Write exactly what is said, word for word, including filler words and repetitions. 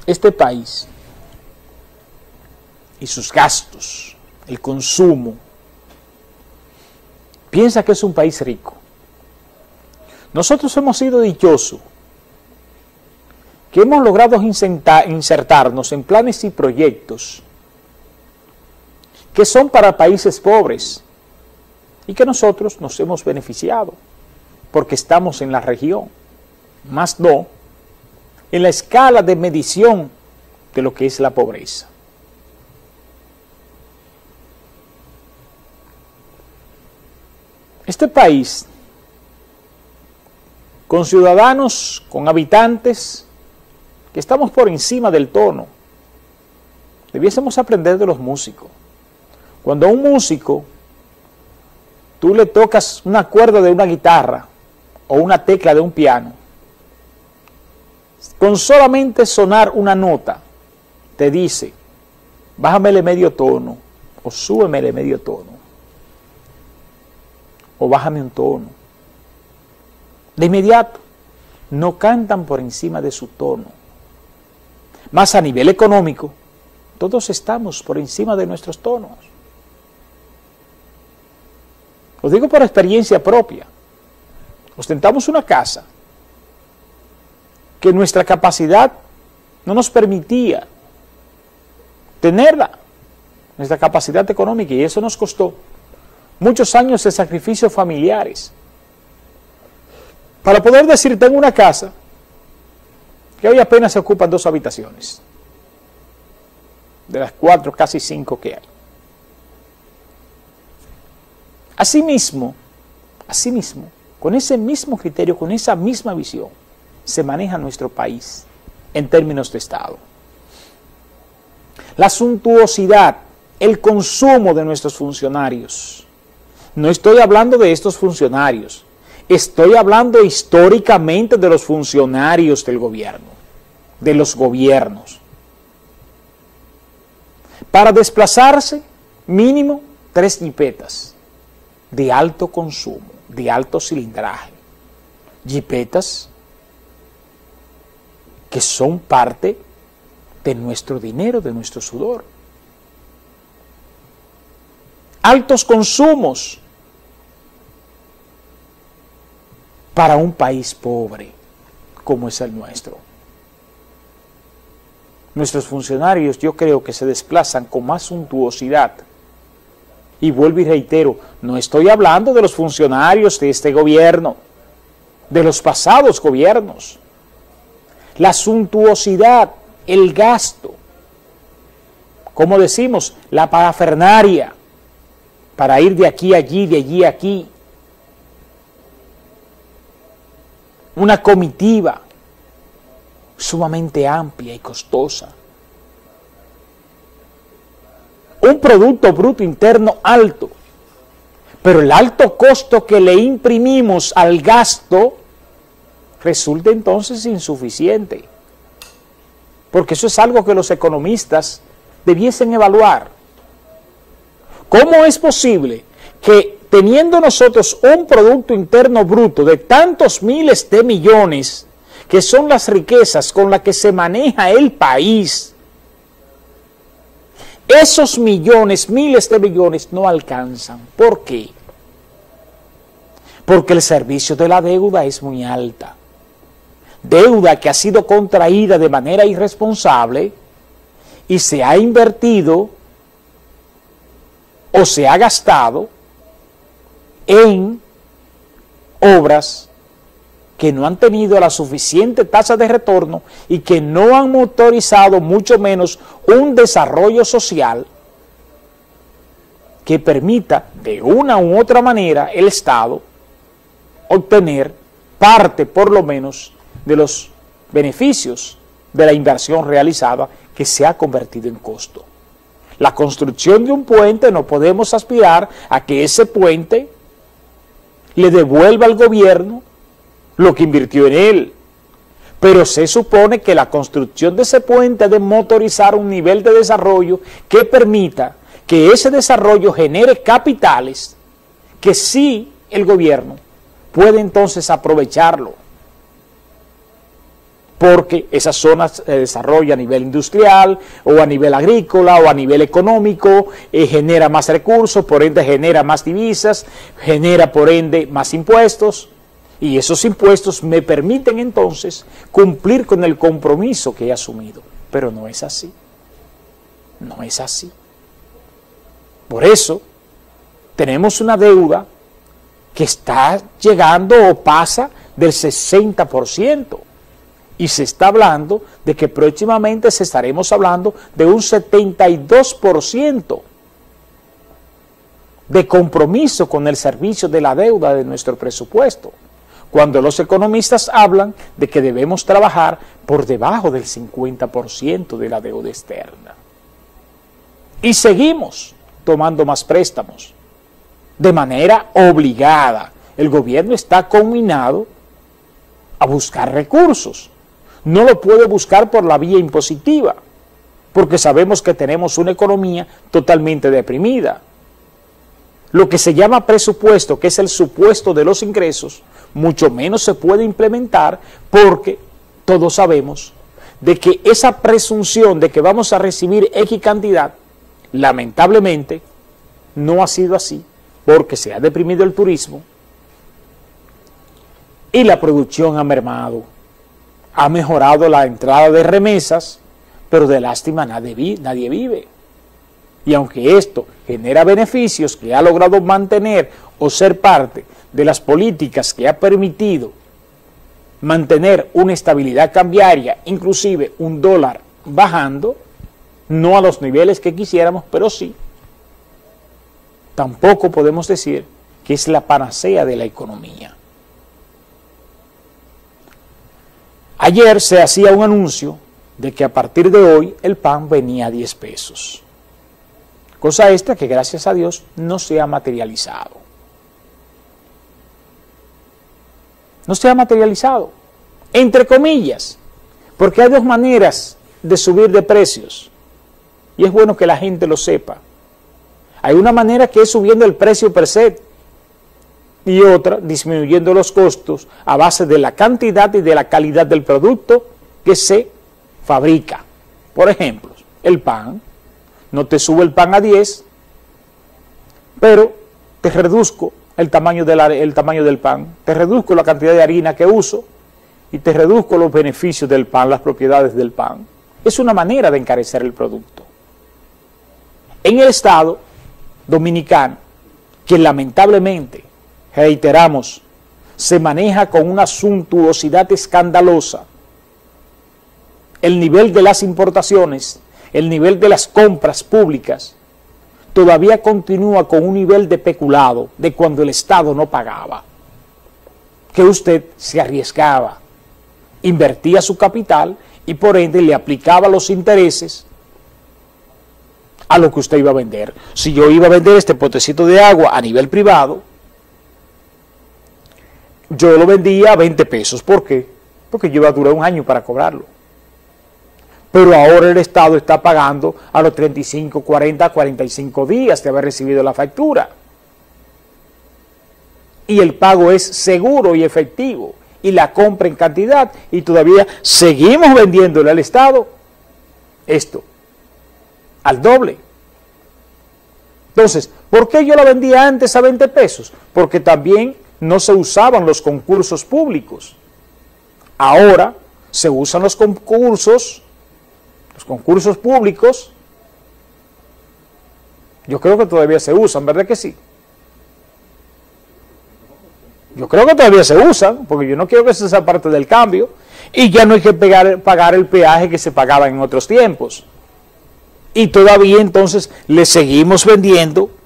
este país y sus gastos, el consumo, piensa que es un país rico. Nosotros hemos sido dichosos, que hemos logrado insertarnos en planes y proyectos que son para países pobres y que nosotros nos hemos beneficiado porque estamos en la región, más no en la escala de medición de lo que es la pobreza. Este país, con ciudadanos, con habitantes, que estamos por encima del tono, debiésemos aprender de los músicos. Cuando a un músico tú le tocas una cuerda de una guitarra o una tecla de un piano, con solamente sonar una nota, te dice, bájamele medio tono, o súbemele medio tono, o bájame un tono. De inmediato, no cantan por encima de su tono. Más a nivel económico, todos estamos por encima de nuestros tonos. Lo digo por experiencia propia. Ostentamos una casa que nuestra capacidad no nos permitía tenerla, nuestra capacidad económica, y eso nos costó muchos años de sacrificios familiares para poder decir, tengo una casa que hoy apenas se ocupan dos habitaciones, de las cuatro, casi cinco que hay. Asimismo, asimismo, con ese mismo criterio, con esa misma visión, se maneja nuestro país en términos de Estado. La suntuosidad, el consumo de nuestros funcionarios. No estoy hablando de estos funcionarios, estoy hablando históricamente de los funcionarios del gobierno, de los gobiernos. Para desplazarse, mínimo tres jipetas de alto consumo, de alto cilindraje. Jipetas que son parte de nuestro dinero, de nuestro sudor. Altos consumos para un país pobre como es el nuestro. Nuestros funcionarios, yo creo que se desplazan con más suntuosidad. Y vuelvo y reitero, no estoy hablando de los funcionarios de este gobierno, de los pasados gobiernos. La suntuosidad, el gasto, como decimos, la parafernaria, para ir de aquí a allí, de allí a aquí. Una comitiva sumamente amplia y costosa. Un Producto Bruto Interno alto, pero el alto costo que le imprimimos al gasto resulta entonces insuficiente, porque eso es algo que los economistas debiesen evaluar. ¿Cómo es posible que teniendo nosotros un Producto Interno Bruto de tantos miles de millones, que son las riquezas con las que se maneja el país, esos millones, miles de millones no alcanzan? ¿Por qué? Porque el servicio de la deuda es muy alta. Deuda que ha sido contraída de manera irresponsable y se ha invertido o se ha gastado en obras que no han tenido la suficiente tasa de retorno y que no han motorizado mucho menos un desarrollo social que permita de una u otra manera el Estado obtener parte por lo menos de los beneficios de la inversión realizada que se ha convertido en costo. La construcción de un puente, no podemos aspirar a que ese puente le devuelva al gobierno lo que invirtió en él, pero se supone que la construcción de ese puente ha de motorizar un nivel de desarrollo que permita que ese desarrollo genere capitales que sí el gobierno puede entonces aprovecharlo. porque esas zonas se desarrollan a nivel industrial o a nivel agrícola o a nivel económico, eh, genera más recursos, por ende genera más divisas, genera por ende más impuestos, y esos impuestos me permiten entonces cumplir con el compromiso que he asumido, pero no es así, no es así. Por eso tenemos una deuda que está llegando o pasa del sesenta por ciento. Y se está hablando de que próximamente se estaremos hablando de un setenta y dos por ciento de compromiso con el servicio de la deuda de nuestro presupuesto, cuando los economistas hablan de que debemos trabajar por debajo del cincuenta por ciento de la deuda externa. Y seguimos tomando más préstamos de manera obligada. El gobierno está conminado a buscar recursos. No lo puede buscar por la vía impositiva, porque sabemos que tenemos una economía totalmente deprimida. Lo que se llama presupuesto, que es el supuesto de los ingresos, mucho menos se puede implementar, porque todos sabemos de que esa presunción de que vamos a recibir X cantidad, lamentablemente, no ha sido así, porque se ha deprimido el turismo y la producción ha mermado. Ha mejorado la entrada de remesas, pero de lástima nadie, nadie vive. Y aunque esto genera beneficios que ha logrado mantener o ser parte de las políticas que ha permitido mantener una estabilidad cambiaria, inclusive un dólar bajando, no a los niveles que quisiéramos, pero sí, tampoco podemos decir que es la panacea de la economía. Ayer se hacía un anuncio de que a partir de hoy el pan venía a diez pesos. Cosa esta que gracias a Dios no se ha materializado. No se ha materializado, entre comillas, porque hay dos maneras de subir de precios y es bueno que la gente lo sepa. Hay una manera que es subiendo el precio per se, y otra disminuyendo los costos a base de la cantidad y de la calidad del producto que se fabrica. Por ejemplo, el pan, no te sube el pan a diez, pero te reduzco el tamaño, de la, el tamaño del pan, te reduzco la cantidad de harina que uso y te reduzco los beneficios del pan, las propiedades del pan. Es una manera de encarecer el producto. En el Estado dominicano, que lamentablemente, reiteramos, se maneja con una suntuosidad escandalosa, el nivel de las importaciones, el nivel de las compras públicas, todavía continúa con un nivel de peculado de cuando el Estado no pagaba, que usted se arriesgaba, invertía su capital y por ende le aplicaba los intereses a lo que usted iba a vender. Si yo iba a vender este potecito de agua a nivel privado, yo lo vendía a veinte pesos. ¿Por qué? Porque yo iba a durar un año para cobrarlo. Pero ahora el Estado está pagando a los treinta y cinco, cuarenta, cuarenta y cinco días de haber recibido la factura. Y el pago es seguro y efectivo. Y la compra en cantidad. Y todavía seguimos vendiéndole al Estado esto al doble. Entonces, ¿por qué yo la vendía antes a veinte pesos? Porque también no se usaban los concursos públicos. Ahora se usan los concursos, los concursos públicos. Yo creo que todavía se usan, ¿verdad que sí? Yo creo que todavía se usan, porque yo no quiero que eso sea parte del cambio, y ya no hay que pegar, pagar el peaje que se pagaba en otros tiempos. Y todavía entonces le seguimos vendiendo